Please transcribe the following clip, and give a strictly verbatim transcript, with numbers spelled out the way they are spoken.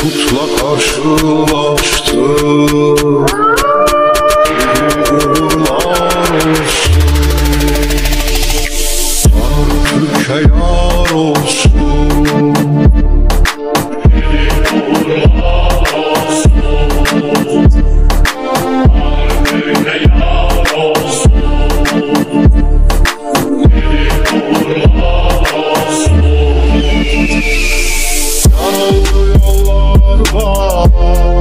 Mesut'la karşılaştık. Uğurlar olsun, Tanrı Türk'e yar olsun. Uğurlar olsun, Tanrı Türk'e yar olsun. Uğurlar olsun. Yaralı yollar var.